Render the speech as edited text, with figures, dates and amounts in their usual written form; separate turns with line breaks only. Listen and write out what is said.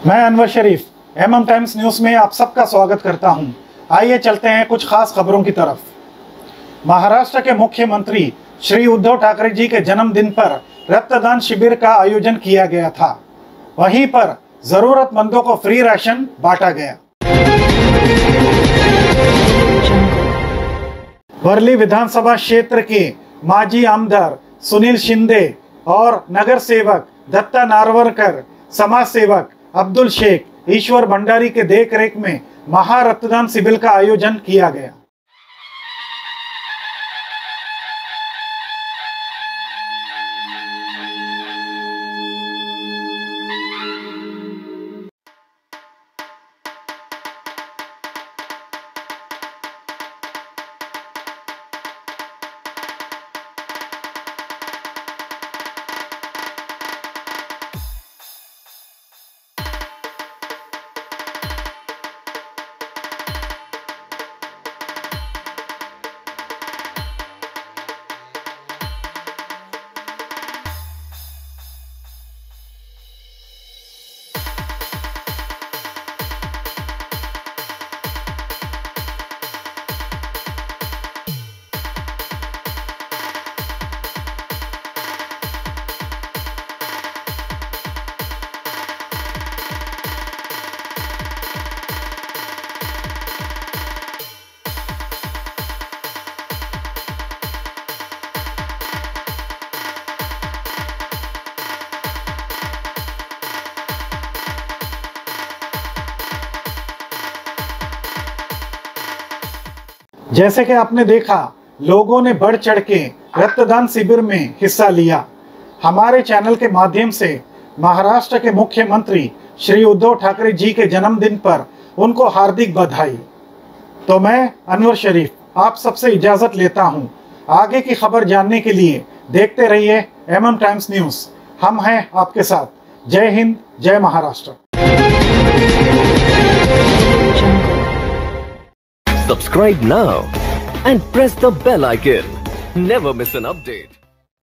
मैं Anwar Sharif MM Times News में आप सबका स्वागत करता हूं। आइए चलते हैं कुछ खास खबरों की तरफ। महाराष्ट्र के मुख्यमंत्री श्री उद्धव ठाकरे जी के जन्मदिन पर रक्तदान शिविर का आयोजन किया गया था। वहीं पर जरूरतमंदों को फ्री राशन बांटा गया। वर्ली विधानसभा क्षेत्र के माजी आमदार सुनील शिंदे और नगर सेवक दत्ता नार्वकर, समाज सेवक अब्दुल शेख, ईश्वर भंडारी के देखरेख में महा रक्तदान शिविर का आयोजन किया गया। जैसे कि आपने देखा, लोगों ने बढ़ चढ़ के रक्तदान शिविर में हिस्सा लिया। हमारे चैनल के माध्यम से महाराष्ट्र के मुख्यमंत्री श्री उद्धव ठाकरे जी के जन्मदिन पर उनको हार्दिक बधाई। तो मैं अनवर शरीफ आप सबसे इजाजत लेता हूं। आगे की खबर जानने के लिए देखते रहिए एमएम टाइम्स न्यूज़। हम हैं आपके साथ। जय हिंद, जय Maharashtra.
Subscribe now and press the bell icon. Never miss an update.